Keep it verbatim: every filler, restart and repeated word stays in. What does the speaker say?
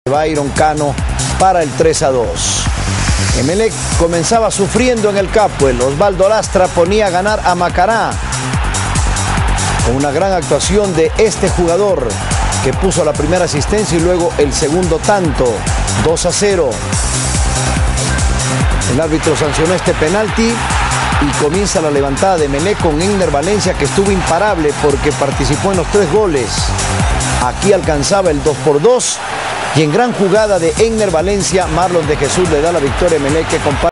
Byron Cano para el tres a dos. Emelec comenzaba sufriendo en el Capuel. Osvaldo Lastra ponía a ganar a Macará con una gran actuación de este jugador que puso la primera asistencia y luego el segundo tanto. Dos a cero. El árbitro sancionó este penalti y comienza la levantada de Emelec con Egner Valencia, que estuvo imparable porque participó en los tres goles. Aquí alcanzaba el dos por dos y en gran jugada de Egner Valencia, Marlon de Jesús le da la victoria a Emelec, que comparte